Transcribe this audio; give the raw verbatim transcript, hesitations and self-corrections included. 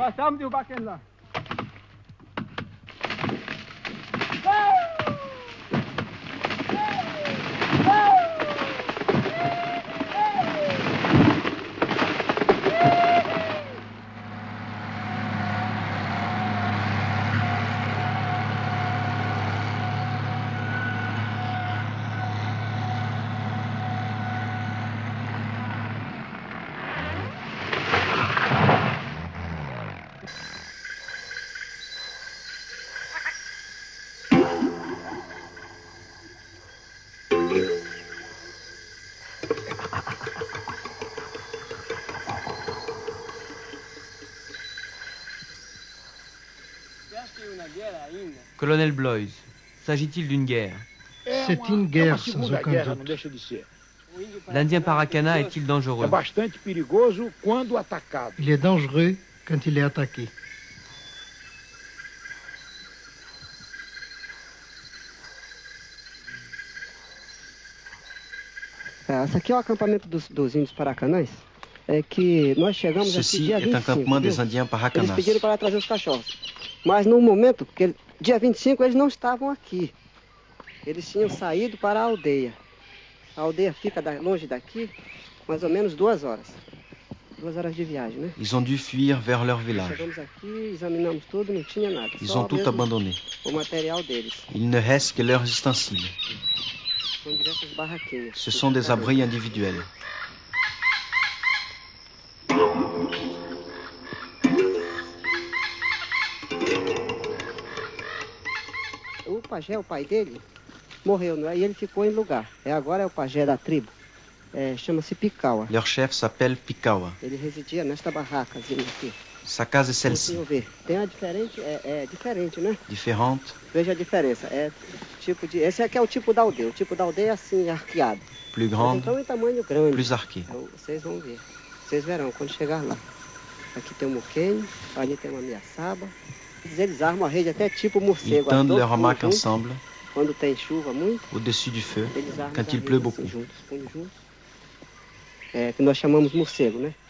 Passamos de derrubar aquele lá. Colonel Blois, s'agit-il d'une guerre? C'est une guerre sans aucun doute. L'Indien Paracana est-il dangereux? Il est dangereux quand il est attaqué. Esse aqui é o acampamento dos, dos índios Paracanãs. É que nós chegamos aqui dia vinte e cinco. Ceci est un campement des Indiens Paracanas. Eles pediram para trazer os cachorros. Mas no momento, porque dia vinte e cinco eles não estavam aqui. Eles tinham saído para a aldeia. A aldeia fica da, longe daqui, mais ou menos duas horas. Duas horas de viagem, né? Ils ont dû fuir vers leur village. Chegamos aqui, examinamos tudo, não tinha nada. Ils ont tout abandonné. O material deles. Il ne reste que leurs ustensiles. São diversas barraquinhas. Ce sont des abris individuels. O pajé, o pai dele, morreu, não é? E ele ficou em lugar. É, agora é o pajé da tribo. É, chama-se Picaua. Leur chef s'appelle Picaua. Ele residia nesta barracazinha aqui. Sa case est celle-ci. Ver. Tem a diferente, é, é diferente, né? Différente. Veja a diferença. É tipo de, esse aqui é o tipo da aldeia. O tipo da aldeia é assim, arqueado. Plus grande. Então em tamanho grande. Plus arqué. Então, vocês vão ver. Vocês verão quando chegar lá. Aqui tem um muquenho, ali tem uma miaçaba. Eles armam a rede até tipo morcego. Ils tendent leur hamac ensemble. Quando tem chuva muito. Au-dessus du feu. Eles armam quand il pleut beaucoup. Assim, juntos, juntos. É, que nós chamamos morcego, né?